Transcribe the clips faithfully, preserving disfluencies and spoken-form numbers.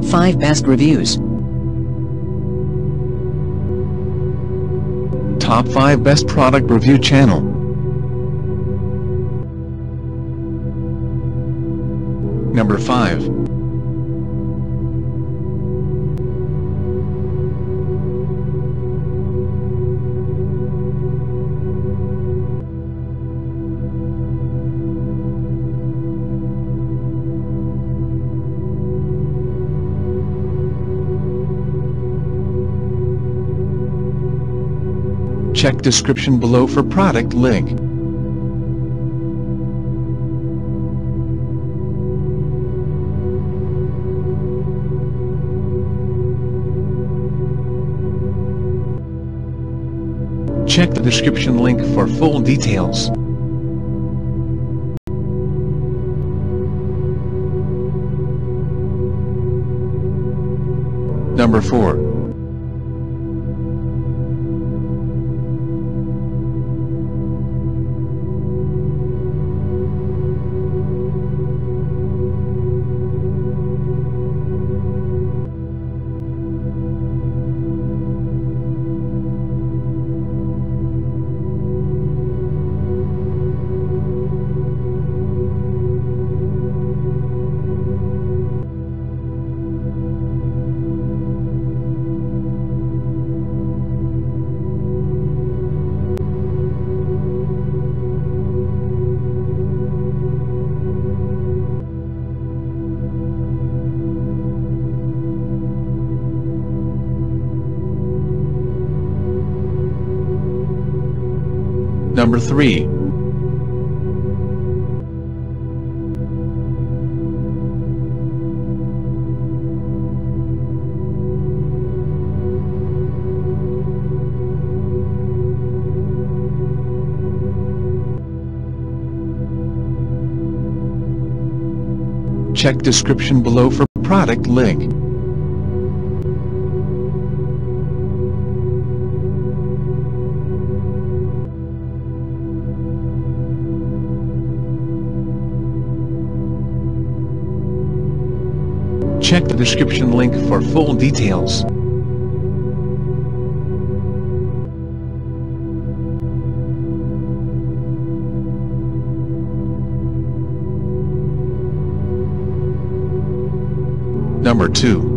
five Best Reviews. Top five Best Product Review Channel. Number five. Check description below for product link. Check the description link for full details. Number four. Number three. Check description below for product link. Check the description link for full details. Number two.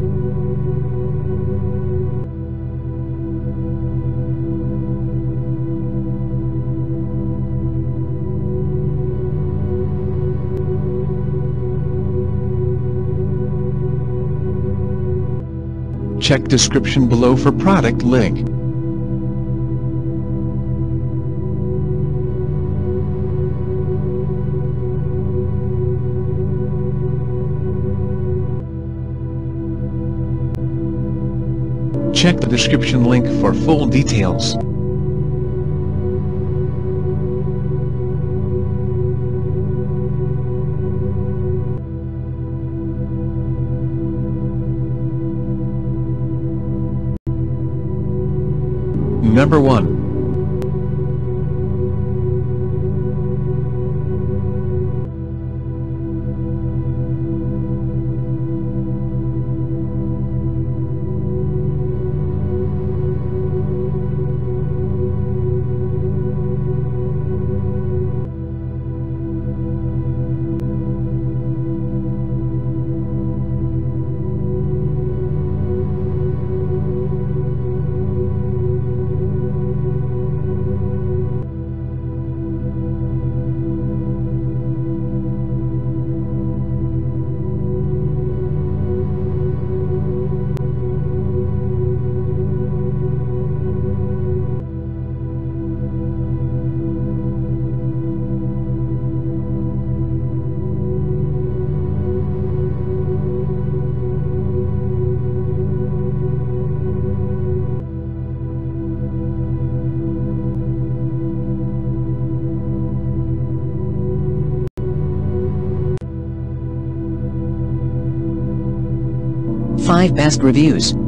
Check description below for product link. Check the description link for full details. Number one. five Best Reviews.